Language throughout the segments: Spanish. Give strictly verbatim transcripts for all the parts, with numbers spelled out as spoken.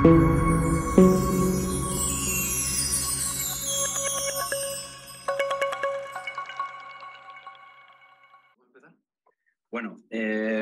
Bueno, eh,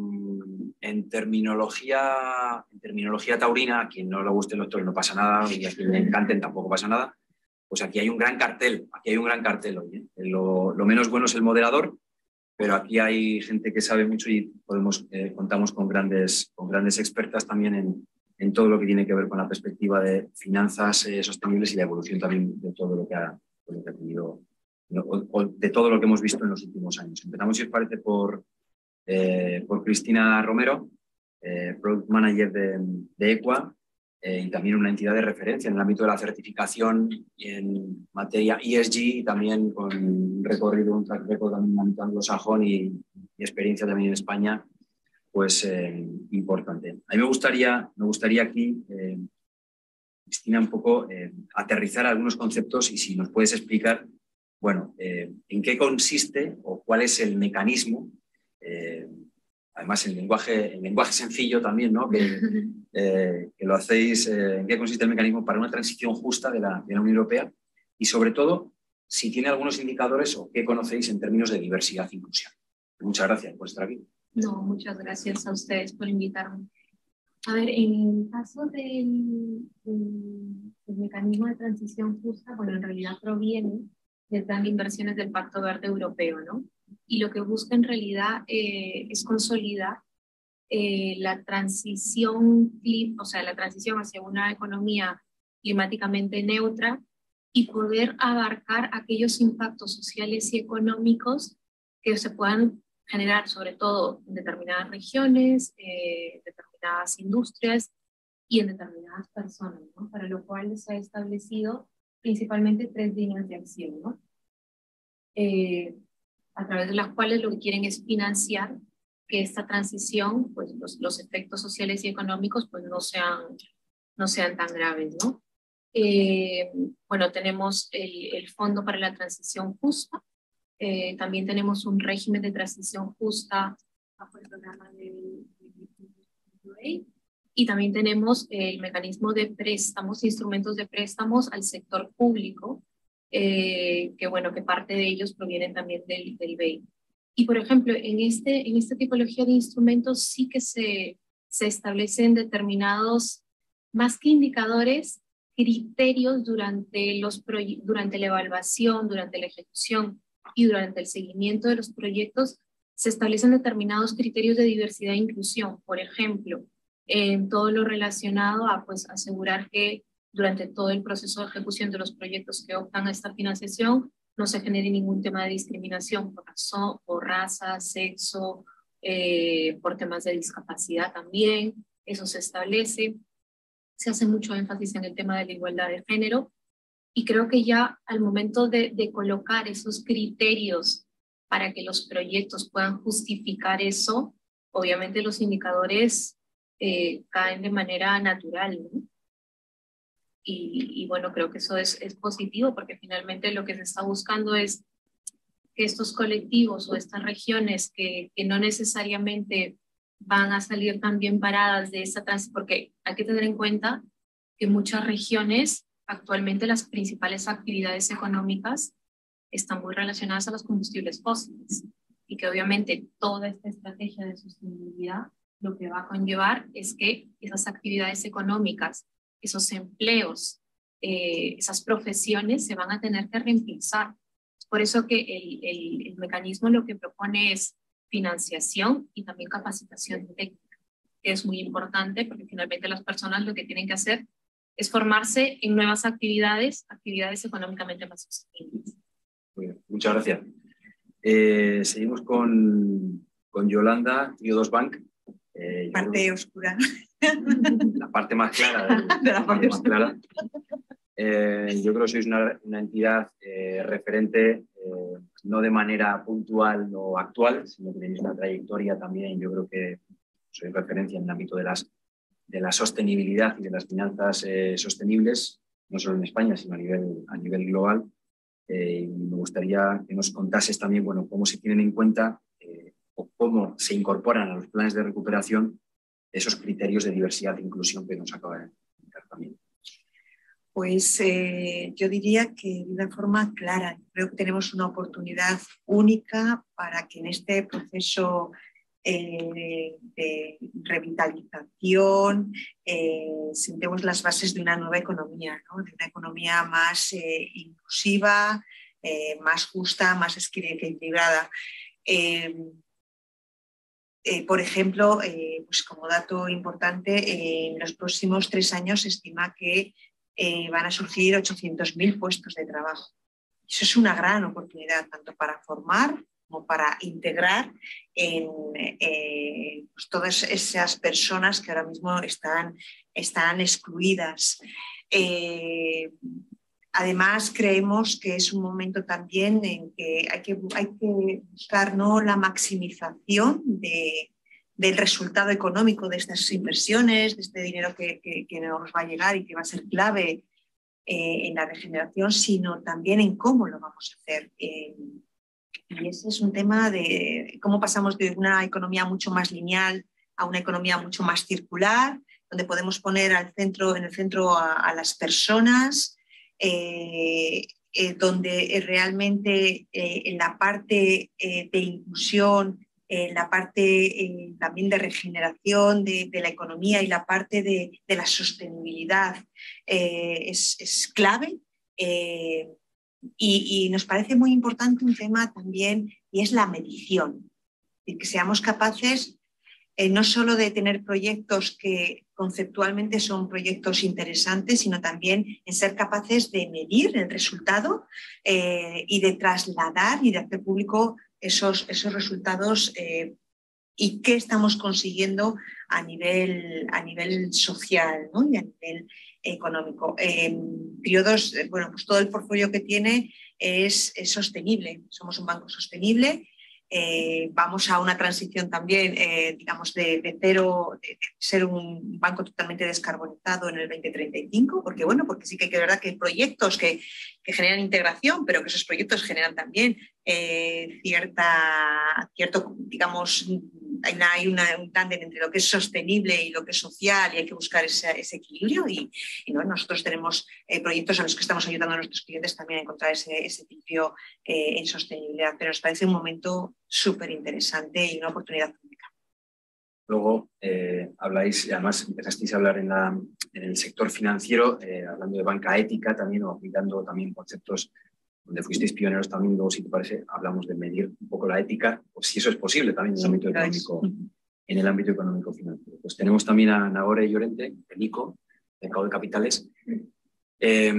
en, terminología, en terminología taurina, a quien no le gusten los toros no pasa nada, y a quien le encanten tampoco pasa nada, pues aquí hay un gran cartel, aquí hay un gran cartel hoy, ¿eh? Lo, lo menos bueno es el moderador, pero aquí hay gente que sabe mucho y podemos, eh, contamos con grandes, con grandes expertas también en, en todo lo que tiene que ver con la perspectiva de finanzas eh, sostenibles y la evolución también de todo lo que ha, de lo que ha tenido, o, o de todo lo que hemos visto en los últimos años. Empezamos, si os parece, por, eh, por Cristina Romero, eh, Product Manager de, de Equa, eh, y también una entidad de referencia en el ámbito de la certificación y en materia E S G, y también con un recorrido, un track record también en el ámbito anglosajón y, y experiencia también en España, pues eh, importante. A mí me gustaría, me gustaría aquí, eh, Cristina, un poco eh, aterrizar algunos conceptos y si nos puedes explicar, bueno, eh, en qué consiste o cuál es el mecanismo, eh, además en lenguaje, en lenguaje sencillo también, ¿no? Que, eh, que lo hacéis, eh, en qué consiste el mecanismo para una transición justa de la, de la Unión Europea y, sobre todo, si tiene algunos indicadores o qué conocéis en términos de diversidad e inclusión. Muchas gracias por estar aquí. No, muchas gracias a ustedes por invitarme. A ver, en el caso del, del, del mecanismo de transición justa, bueno, en realidad proviene del plan de inversiones del Pacto Verde Europeo, ¿no? Y lo que busca en realidad eh, es consolidar eh, la transición, o sea, la transición hacia una economía climáticamente neutra y poder abarcar aquellos impactos sociales y económicos que se puedan generar, sobre todo en determinadas regiones, eh, determinadas industrias y en determinadas personas, ¿no? Para lo cual se ha establecido principalmente tres líneas de acción, ¿no? Eh, a través de las cuales lo que quieren es financiar que esta transición, pues los, los efectos sociales y económicos, pues no sean, no sean tan graves, ¿no? Eh, bueno, tenemos el, el Fondo para la Transición Justa, eh, también tenemos un régimen de transición justa bajo el programa del de, y también tenemos el mecanismo de préstamos, instrumentos de préstamos al sector público, eh, que bueno, que parte de ellos provienen también del, del B E I. Y por ejemplo, en, este, en esta tipología de instrumentos sí que se, se establecen determinados, más que indicadores, criterios durante, los durante la evaluación, durante la ejecución y durante el seguimiento de los proyectos, se establecen determinados criterios de diversidad e inclusión. Por ejemplo, en todo lo relacionado a pues, asegurar que durante todo el proceso de ejecución de los proyectos que optan a esta financiación no se genere ningún tema de discriminación por razón, por raza, sexo, eh, por temas de discapacidad también. Eso se establece. Se hace mucho énfasis en el tema de la igualdad de género. Y creo que ya al momento de, de colocar esos criterios para que los proyectos puedan justificar eso, obviamente los indicadores eh, caen de manera natural, ¿no? Y, y bueno, creo que eso es, es positivo porque finalmente lo que se está buscando es que estos colectivos o estas regiones que, que no necesariamente van a salir tan bien paradas de esta transición, porque hay que tener en cuenta que muchas regiones actualmente las principales actividades económicas están muy relacionadas a los combustibles fósiles y que obviamente toda esta estrategia de sostenibilidad lo que va a conllevar es que esas actividades económicas, esos empleos, eh, esas profesiones se van a tener que reemplazar. Por eso que el, el, el mecanismo lo que propone es financiación y también capacitación técnica, que es muy importante porque finalmente las personas lo que tienen que hacer es formarse en nuevas actividades, actividades económicamente más sostenibles. Muy bien, muchas gracias. Eh, seguimos con, con Yolanda, Trío dos Bank. Eh, parte creo, oscura. La parte más clara. De, de la parte más clara. Eh, yo creo que sois una, una entidad eh, referente, eh, no de manera puntual o actual, sino que tenéis una trayectoria también. Yo creo que sois referencia en el ámbito de, las, de la sostenibilidad y de las finanzas eh, sostenibles, no solo en España, sino a nivel, a nivel global. Eh, y me gustaría que nos contases también, bueno, cómo se tienen en cuenta eh, o cómo se incorporan a los planes de recuperación esos criterios de diversidad e inclusión que nos acaba de, también. Pues eh, yo diría que de una forma clara, creo que tenemos una oportunidad única para que en este proceso eh, de revitalización eh, sentemos las bases de una nueva economía, ¿no? De una economía más eh, inclusiva, eh, más justa, más equilibrada. Eh, Eh, por ejemplo, eh, pues como dato importante, eh, en los próximos tres años se estima que eh, van a surgir ochocientos mil puestos de trabajo. Eso es una gran oportunidad, tanto para formar como para integrar en eh, pues todas esas personas que ahora mismo están, están excluidas. Eh, Además, creemos que es un momento también en que hay que, hay que buscar ¿no? la maximización de, del resultado económico de estas inversiones, de este dinero que, que, que nos va a llegar y que va a ser clave eh, en la regeneración, sino también en cómo lo vamos a hacer. Eh, y ese es un tema de cómo pasamos de una economía mucho más lineal a una economía mucho más circular, donde podemos poner al centro, en el centro a, a las personas, Eh, eh, donde realmente eh, en la parte eh, de inclusión, en la parte eh, también de regeneración de, de, la economía y la parte de, de la sostenibilidad eh, es, es, clave. Eh, y, y nos parece muy importante un tema también, y es la medición. Y que seamos capaces Eh, no solo de tener proyectos que conceptualmente son proyectos interesantes, sino también en ser capaces de medir el resultado eh, y de trasladar y de hacer público esos, esos resultados eh, y qué estamos consiguiendo a nivel, a nivel social, ¿no? Y a nivel económico. Eh, Triodos, bueno, pues todo el portfolio que tiene es, es sostenible. Somos un banco sostenible. Eh, vamos a una transición también, eh, digamos, de, de cero, de, de ser un banco totalmente descarbonizado en el veinte treinta y cinco, porque bueno, porque sí que es verdad que hay proyectos que, que generan integración, pero que esos proyectos generan también eh, cierta, cierto, digamos, hay, una, hay una, un tándem entre lo que es sostenible y lo que es social y hay que buscar ese, ese equilibrio y, y ¿no? nosotros tenemos eh, proyectos a los que estamos ayudando a nuestros clientes también a encontrar ese, ese equilibrio eh, en sostenibilidad, pero nos parece un momento súper interesante y una oportunidad única. Luego eh, habláis, y además empezasteis a hablar en, la, en el sector financiero, eh, hablando de banca ética también, o aplicando también conceptos donde fuisteis pioneros también. Luego, si te parece, hablamos de medir un poco la ética, o si eso es posible también en el ámbito económico, en el ámbito económico financiero. Pues tenemos también a Nagore Llorente, de ICO, Mercado de Capitales. Eh,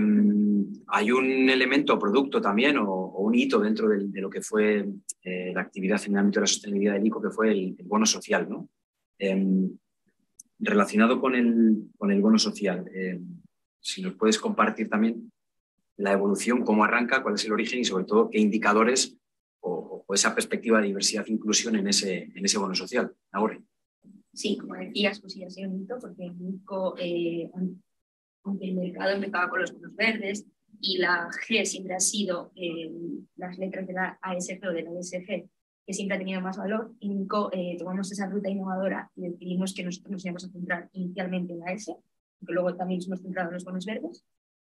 hay un elemento, producto también, o, o un hito dentro de, de lo que fue eh, la actividad en el ámbito de la sostenibilidad del ICO, que fue el, el bono social, ¿no? Eh, relacionado con el, con el bono social, eh, si nos puedes compartir también la evolución, cómo arranca, cuál es el origen y sobre todo qué indicadores o, o esa perspectiva de diversidad e inclusión en ese, en ese bono social. Ahora. Sí, como decías, pues sí, ha sido un hito porque el ICO, eh, aunque el mercado empezaba con los bonos verdes y la G siempre ha sido eh, las letras de la A S G o de la E S G, que siempre ha tenido más valor, en ICO eh, tomamos esa ruta innovadora y decidimos que nosotros nos íbamos a centrar inicialmente en la S, aunque luego también nos hemos centrado en los bonos verdes.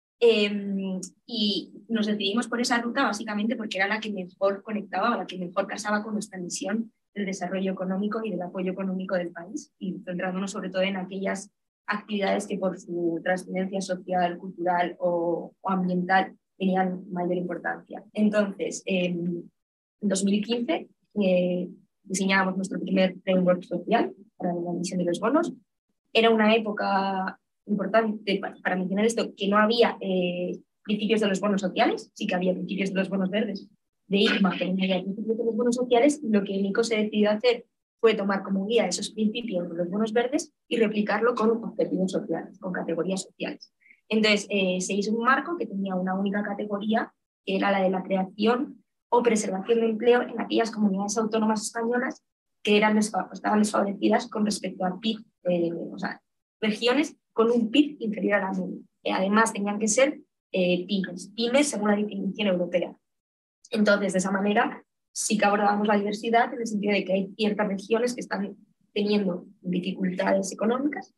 Eh, y nos decidimos por esa ruta básicamente porque era la que mejor conectaba o la que mejor casaba con nuestra misión del desarrollo económico y del apoyo económico del país, y centrándonos sobre todo en aquellas actividades que por su trascendencia social, cultural o, o ambiental tenían mayor importancia. Entonces, eh, en dos mil quince eh, diseñábamos nuestro primer framework social para la emisión de los bonos. Era una época importante para, para mencionar esto, que no había eh, principios de los bonos sociales, sí que había principios de los bonos verdes de I C M A, pero no había principios de los bonos sociales, y lo que el ICO se decidió hacer fue tomar como guía esos principios de los bonos verdes y replicarlo con objetivos sociales, con categorías sociales. Entonces, eh, se hizo un marco que tenía una única categoría, que era la de la creación o preservación de empleo en aquellas comunidades autónomas españolas que eran desfa- estaban desfavorecidas con respecto al P I B, eh, o sea, regiones con un P I B inferior a la media. Eh, además, tenían que ser eh, pymes, pymes según la definición europea. Entonces, de esa manera, sí que abordamos la diversidad en el sentido de que hay ciertas regiones que están teniendo dificultades económicas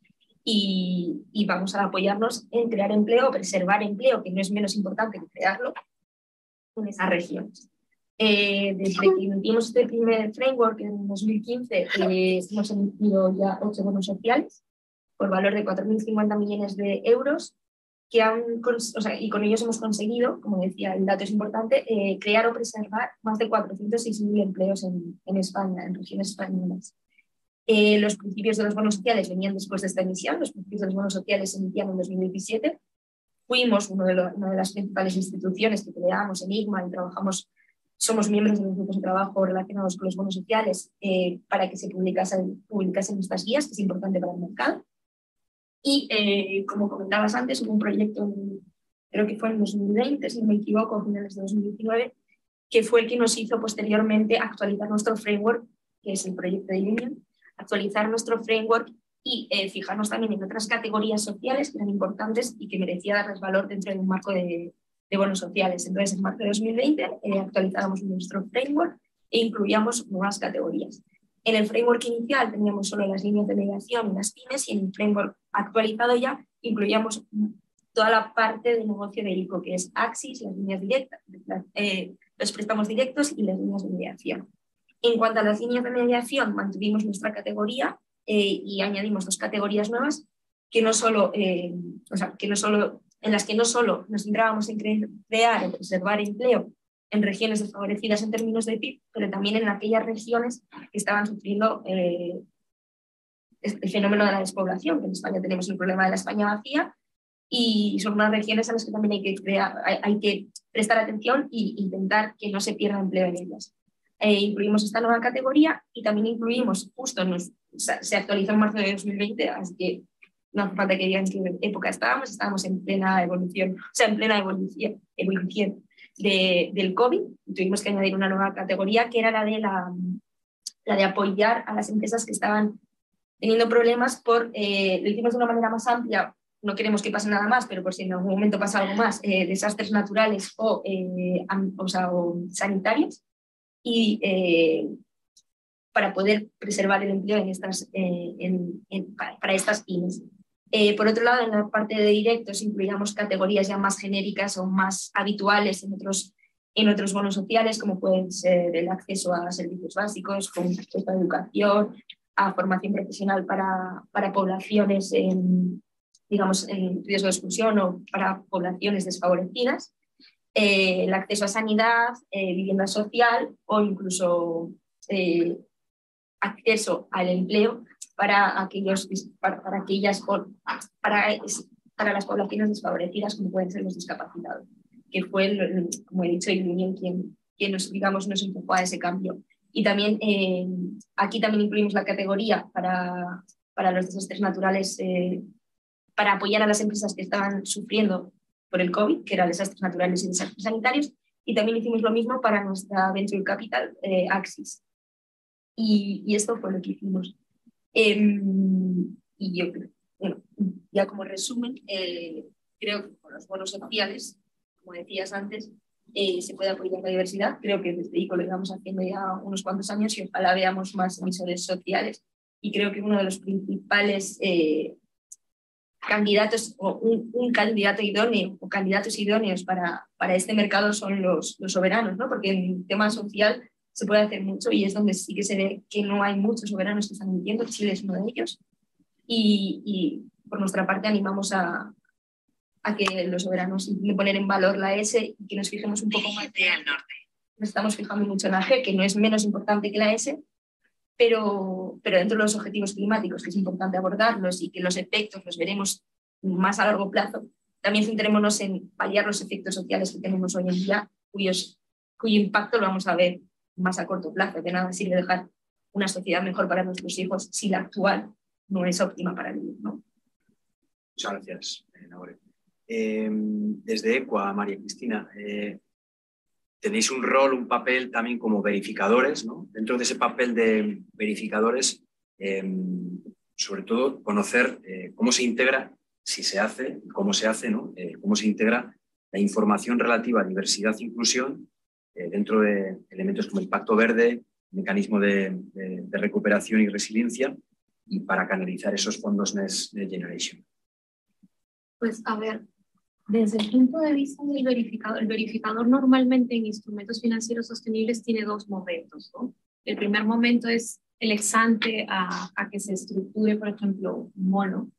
y, y vamos a apoyarnos en crear empleo, preservar empleo, que no es menos importante que crearlo, en esas regiones. Eh, desde que emitimos este primer framework en dos mil quince, eh, hemos emitido ya ocho bonos sociales por valor de cuatro mil cincuenta millones de euros, que han, o sea, y con ellos hemos conseguido, como decía, el dato es importante, eh, crear o preservar más de cuatrocientos seis mil empleos en, en España, en regiones españolas. Eh, los principios de los bonos sociales venían después de esta emisión, los principios de los bonos sociales se emitían en dos mil diecisiete. Fuimos uno de lo, una de las principales instituciones que creamos en I G M A y trabajamos, somos miembros de los grupos de trabajo relacionados con los bonos sociales eh, para que se publicasen, publicasen estas guías, que es importante para el mercado. Y eh, como comentabas antes, hubo un proyecto, creo que fue en dos mil veinte, si no me equivoco, a finales de dos mil diecinueve, que fue el que nos hizo posteriormente actualizar nuestro framework, que es el proyecto de Union, actualizar nuestro framework y eh, fijarnos también en otras categorías sociales que eran importantes y que merecía darles valor dentro de un marco de, de bonos sociales. Entonces, en marzo de dos mil veinte eh, actualizábamos nuestro framework e incluíamos nuevas categorías. En el framework inicial teníamos solo las líneas de mediación y las pymes, y en el framework actualizado ya incluíamos toda la parte de negocio de I C O, que es Axis, las líneas directas, eh, los préstamos directos y las líneas de mediación. En cuanto a las líneas de mediación, mantuvimos nuestra categoría eh, y añadimos dos categorías nuevas que no solo, eh, o sea, que no solo, en las que no solo nos centrábamos en crear o preservar empleo en regiones desfavorecidas en términos de P I B, pero también en aquellas regiones que estaban sufriendo eh, el fenómeno de la despoblación, que en España tenemos el problema de la España vacía, y son unas regiones a las que también hay que, crear, hay, hay que prestar atención e intentar que no se pierda empleo en ellas. Eh, incluimos esta nueva categoría y también incluimos, justo nos, o sea, se actualizó en marzo de dos mil veinte, así que no hace falta que digan en qué época estábamos, estábamos en plena evolución, o sea, en plena evolución, evolución de, del COVID, y tuvimos que añadir una nueva categoría que era la de, la, la de apoyar a las empresas que estaban teniendo problemas por, eh, lo hicimos de una manera más amplia, no queremos que pase nada más, pero por si en algún momento pasa algo más, eh, desastres naturales o, eh, o, sea, o sanitarios, y eh, para poder preservar el empleo en estas, eh, en, en, para, para estas pymes. Eh, por otro lado, en la parte de directos incluíamos categorías ya más genéricas o más habituales en otros, en otros bonos sociales, como pueden ser el acceso a servicios básicos, como acceso a educación, a formación profesional para, para poblaciones en, digamos, en riesgo de exclusión o para poblaciones desfavorecidas. Eh, el acceso a sanidad, eh, vivienda social o incluso eh, acceso al empleo para, aquellos, para, para, aquellas, para, para las poblaciones desfavorecidas, como pueden ser los discapacitados, que fue, el, como he dicho, el Unión quien, quien nos, digamos, nos empujó a ese cambio. Y también eh, aquí también incluimos la categoría para, para los desastres naturales, eh, para apoyar a las empresas que estaban sufriendo por el COVID, que eran desastres naturales y desastres sanitarios, y también hicimos lo mismo para nuestra Venture Capital, eh, Axis. Y, y esto fue lo que hicimos. Eh, y yo, bueno, ya como resumen, eh, creo que con los bonos sociales, como decías antes, eh, se puede apoyar la diversidad. Creo que desde I C O lo llevamos haciendo ya unos cuantos años y ojalá veamos más emisores sociales. Y creo que uno de los principales eh, candidatos o un, un candidato idóneo o candidatos idóneos para, para este mercado son los, los soberanos, ¿no? Porque en el tema social se puede hacer mucho y es donde sí que se ve que no hay muchos soberanos que están emitiendo. Chile es uno de ellos. Y, y por nuestra parte animamos a, a que los soberanos intenten poner en valor la S y que nos fijemos un poco más al norte. Nos estamos fijando mucho en la G, que no es menos importante que la S, pero, pero dentro de los objetivos climáticos, que es importante abordarlos y que los efectos los veremos más a largo plazo, también centrémonos en paliar los efectos sociales que tenemos hoy en día, cuyos, cuyo impacto lo vamos a ver más a corto plazo. De nada sirve dejar una sociedad mejor para nuestros hijos si la actual no es óptima para vivir, ¿no? Muchas gracias, Nagore. Eh, desde ECUA, María Cristina, eh, tenéis un rol, un papel también como verificadores, ¿no? Dentro de ese papel de verificadores, eh, sobre todo conocer eh, cómo se integra, si se hace, cómo se hace, ¿no? Eh, cómo se integra la información relativa a diversidad e inclusión eh, dentro de elementos como el Pacto Verde, el mecanismo de, de, de recuperación y resiliencia, y para canalizar esos fondos Next Generation? Pues a ver, desde el punto de vista del verificador, el verificador normalmente en instrumentos financieros sostenibles tiene dos momentos, ¿no? El primer momento es el ex ante a, a que se estructure, por ejemplo, un mono.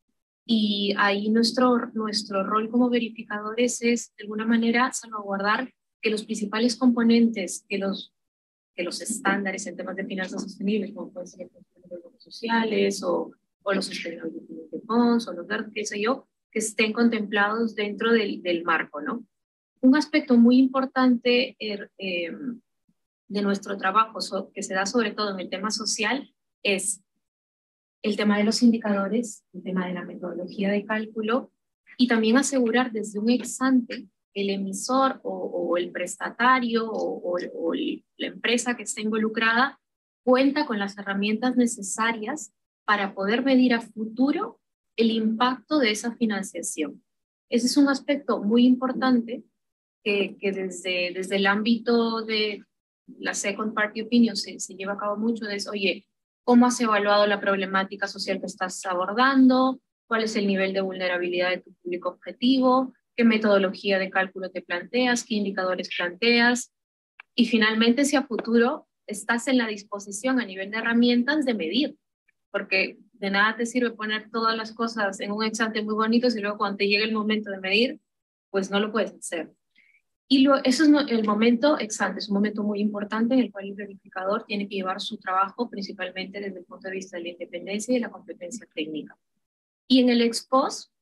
Y ahí nuestro, nuestro rol como verificadores es, de alguna manera, salvaguardar que los principales componentes, que los, que los estándares en temas de finanzas sostenibles, como pueden ser los sociales o, o los sustainability bonds o los verdes, qué sé yo, que estén contemplados dentro del, del marco, ¿no? Un aspecto muy importante eh, eh, de nuestro trabajo, so, que se da sobre todo en el tema social, es el tema de los indicadores, el tema de la metodología de cálculo y también asegurar desde un ex ante el emisor o, o el prestatario o, o, o la empresa que está involucrada cuenta con las herramientas necesarias para poder medir a futuro el impacto de esa financiación. Ese es un aspecto muy importante que, que desde, desde el ámbito de la second party opinion se, se lleva a cabo mucho, es, oye, ¿cómo has evaluado la problemática social que estás abordando? ¿Cuál es el nivel de vulnerabilidad de tu público objetivo? ¿Qué metodología de cálculo te planteas? ¿Qué indicadores planteas? Y finalmente, si a futuro estás en la disposición a nivel de herramientas de medir, porque de nada te sirve poner todas las cosas en un ex ante muy bonito si luego cuando te llegue el momento de medir, pues no lo puedes hacer. Y lo, eso es el momento ex ante, es un momento muy importante en el cual el verificador tiene que llevar su trabajo principalmente desde el punto de vista de la independencia y de la competencia técnica. Y en el ex post,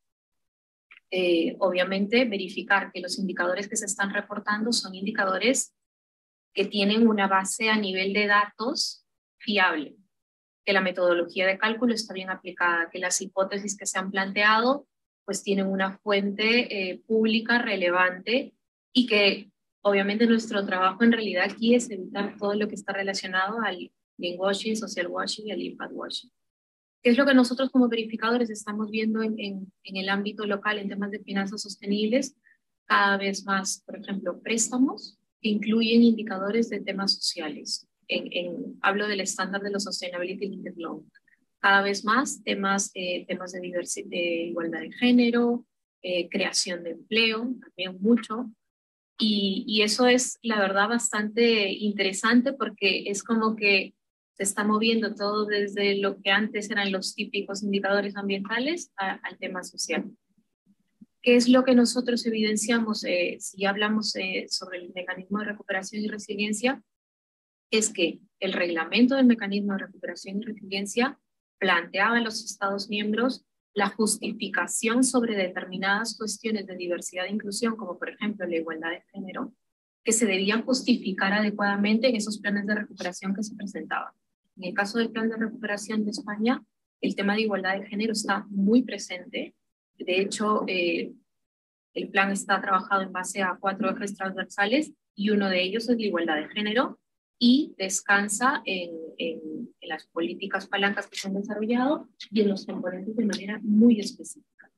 eh, obviamente verificar que los indicadores que se están reportando son indicadores que tienen una base a nivel de datos fiable, que la metodología de cálculo está bien aplicada, que las hipótesis que se han planteado pues tienen una fuente eh, pública relevante y que obviamente nuestro trabajo en realidad aquí es evitar todo lo que está relacionado al greenwashing, social washing y al impact washing. ¿Qué es lo que nosotros como verificadores estamos viendo en, en, en el ámbito local en temas de finanzas sostenibles? Cada vez más, por ejemplo, préstamos que incluyen indicadores de temas sociales. En, en, hablo del estándar de los Sustainability Linked Loan. Cada vez más temas, eh, temas de, diversidad, de igualdad de género, eh, creación de empleo, también mucho. Y, y eso es, la verdad, bastante interesante porque es como que se está moviendo todo desde lo que antes eran los típicos indicadores ambientales a, al tema social. ¿Qué es lo que nosotros evidenciamos eh, si hablamos eh, sobre el mecanismo de recuperación y resiliencia? Es que el reglamento del mecanismo de recuperación y resiliencia planteaba a los Estados miembros la justificación sobre determinadas cuestiones de diversidad e inclusión, como por ejemplo la igualdad de género, que se debían justificar adecuadamente en esos planes de recuperación que se presentaban. En el caso del plan de recuperación de España, el tema de igualdad de género está muy presente. De hecho, eh, el plan está trabajado en base a cuatro ejes transversales y uno de ellos es la igualdad de género y descansa en, en, en las políticas palancas que se han desarrollado y en los componentes de manera muy específica.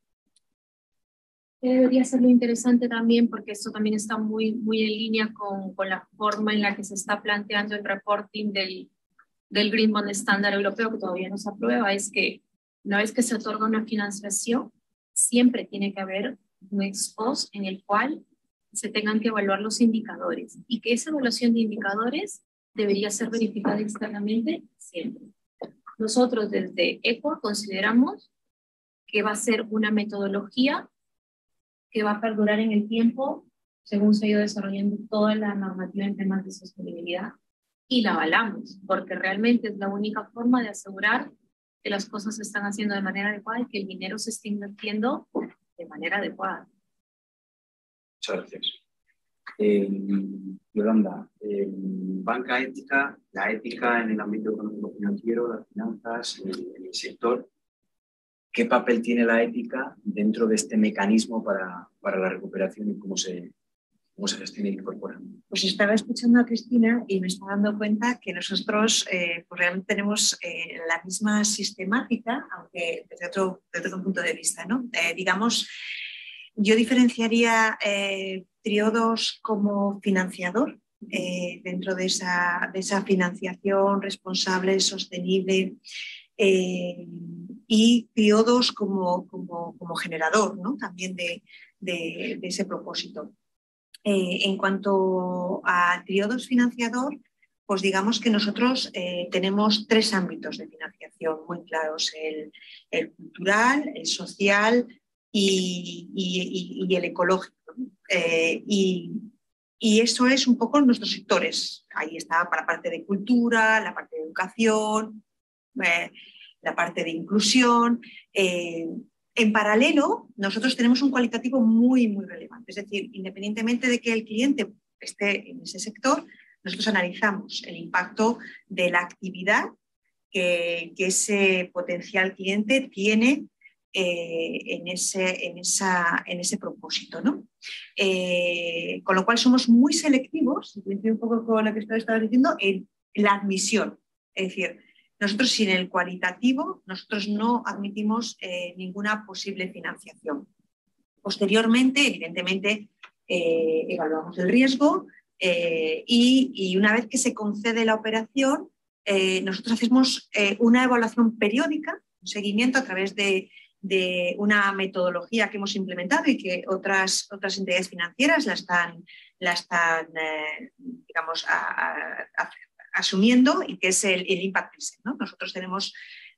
Debería ser lo interesante también, porque esto también está muy, muy en línea con, con la forma en la que se está planteando el reporting del, del Green Bond estándar europeo, que todavía no se aprueba, es que una vez que se otorga una financiación, siempre tiene que haber un ex post en el cual se tengan que evaluar los indicadores y que esa evaluación de indicadores debería ser verificada externamente siempre. Nosotros desde E C U A consideramos que va a ser una metodología que va a perdurar en el tiempo según se ha ido desarrollando toda la normativa en temas de sostenibilidad y la avalamos porque realmente es la única forma de asegurar que las cosas se están haciendo de manera adecuada y que el dinero se esté invirtiendo de manera adecuada. Muchas gracias. Eh, Yolanda, eh, banca ética, la ética en el ámbito económico financiero, las finanzas, en el, en el sector, ¿qué papel tiene la ética dentro de este mecanismo para, para la recuperación y cómo se, cómo se gestiona y incorpora? Pues estaba escuchando a Cristina y me estaba dando cuenta que nosotros eh, pues realmente tenemos eh, la misma sistemática, aunque desde otro, desde otro punto de vista, ¿no? Eh, digamos, yo diferenciaría eh, Triodos como financiador eh, dentro de esa, de esa financiación responsable, sostenible, eh, y Triodos como, como, como generador, ¿no? También de, de, de ese propósito. Eh, en cuanto a Triodos financiador, pues digamos que nosotros eh, tenemos tres ámbitos de financiación muy claros, el, el cultural, el social y, y, y, y el ecológico. Eh, y, y eso es un poco nuestros sectores. Ahí está para la parte de cultura, la parte de educación, eh, la parte de inclusión. Eh, en paralelo, nosotros tenemos un cualitativo muy, muy relevante. Es decir, independientemente de que el cliente esté en ese sector, nosotros analizamos el impacto de la actividad que, que ese potencial cliente tiene eh, en, ese, en, esa, en ese propósito, ¿no? Eh, con lo cual somos muy selectivos, y coincide un poco con lo que estaba diciendo, en la admisión. Es decir, nosotros sin el cualitativo, nosotros no admitimos eh, ninguna posible financiación. Posteriormente, evidentemente, eh, evaluamos el riesgo eh, y, y una vez que se concede la operación, eh, nosotros hacemos eh, una evaluación periódica, un seguimiento a través de, de una metodología que hemos implementado y que otras, otras entidades financieras la están, la están eh, digamos, a, a, a, asumiendo, y que es el, el Impact Present, ¿no? Nosotros tenemos,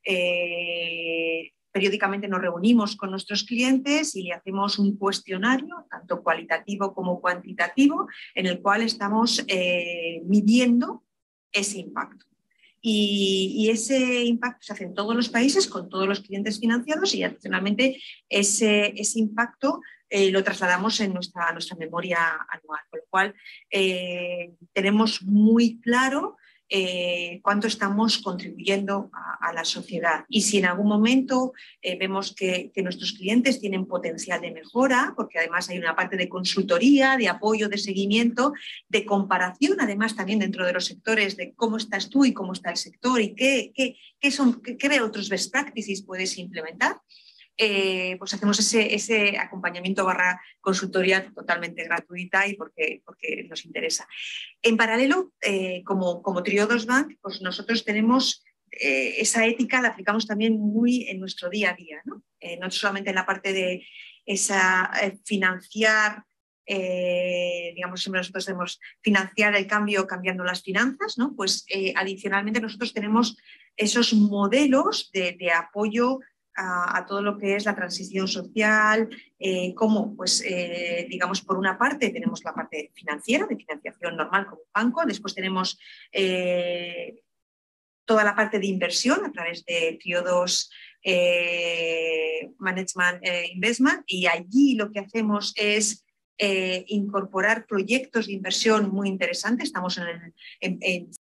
eh, periódicamente nos reunimos con nuestros clientes y le hacemos un cuestionario, tanto cualitativo como cuantitativo, en el cual estamos eh, midiendo ese impacto. Y, y ese impacto se hace en todos los países, con todos los clientes financiados, y adicionalmente ese, ese impacto eh, lo trasladamos en nuestra, nuestra memoria anual, con lo cual eh, tenemos muy claro Eh, cuánto estamos contribuyendo a, a la sociedad. Y si en algún momento eh, vemos que, que nuestros clientes tienen potencial de mejora, porque además hay una parte de consultoría, de apoyo, de seguimiento, de comparación, además también dentro de los sectores, de cómo estás tú y cómo está el sector y qué, qué, qué, son, qué, qué otros best practices puedes implementar. Eh, pues hacemos ese, ese acompañamiento barra consultoría totalmente gratuita y porque, porque nos interesa. En paralelo, eh, como, como Triodos Bank, pues nosotros tenemos eh, esa ética, la aplicamos también muy en nuestro día a día, ¿no? Eh, no solamente en la parte de esa eh, financiar, eh, digamos, siempre nosotros tenemos financiar el cambio cambiando las finanzas, ¿no? Pues eh, adicionalmente nosotros tenemos esos modelos de, de apoyo A, a todo lo que es la transición social, eh, como, pues, eh, digamos, por una parte tenemos la parte financiera, de financiación normal como un banco, después tenemos eh, toda la parte de inversión a través de Triodos eh, Management eh, Investment, y allí lo que hacemos es eh, incorporar proyectos de inversión muy interesantes. Estamos en, el, en, en